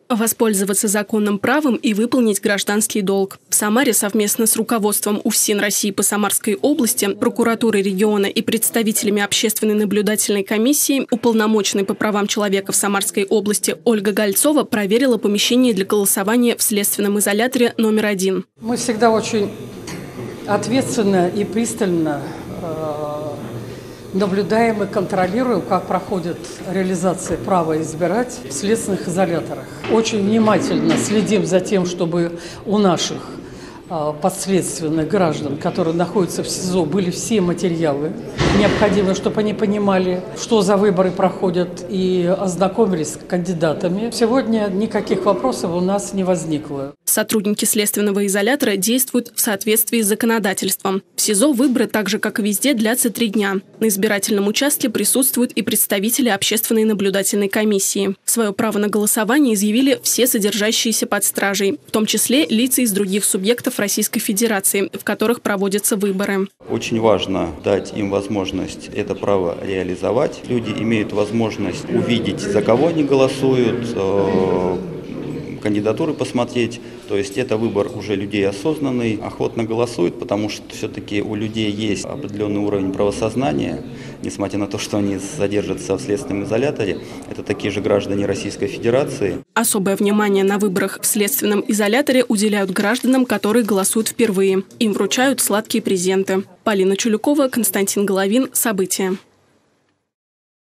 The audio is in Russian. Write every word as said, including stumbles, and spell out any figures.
Воспользоваться законным правом и выполнить гражданский долг. В Самаре совместно с руководством УФСИН России по Самарской области, прокуратурой региона и представителями общественной наблюдательной комиссии уполномоченной по правам человека в Самарской области Ольга Гольцова проверила помещение для голосования в следственном изоляторе номер один. Мы всегда очень ответственно и пристально наблюдаем и контролируем, как проходит реализация права избирать в следственных изоляторах. Очень внимательно следим за тем, чтобы у наших подследственных граждан, которые находятся в СИЗО, были все материалы необходимые, чтобы они понимали, что за выборы проходят, и ознакомились с кандидатами. Сегодня никаких вопросов у нас не возникло. Сотрудники следственного изолятора действуют в соответствии с законодательством. В СИЗО выборы, так же как и везде, длятся три дня. На избирательном участке присутствуют и представители общественной наблюдательной комиссии. Свое право на голосование изъявили все содержащиеся под стражей, в том числе лица из других субъектов Российской Федерации, в которых проводятся выборы. Очень важно дать им возможность это право реализовать. Люди имеют возможность увидеть, за кого они голосуют, кандидатуры посмотреть. То есть это выбор уже людей осознанный, охотно голосуют, потому что все-таки у людей есть определенный уровень правосознания, несмотря на то, что они содержатся в следственном изоляторе. Это такие же граждане Российской Федерации. Особое внимание на выборах в следственном изоляторе уделяют гражданам, которые голосуют впервые. Им вручают сладкие презенты. Полина Чулюкова, Константин Головин. События.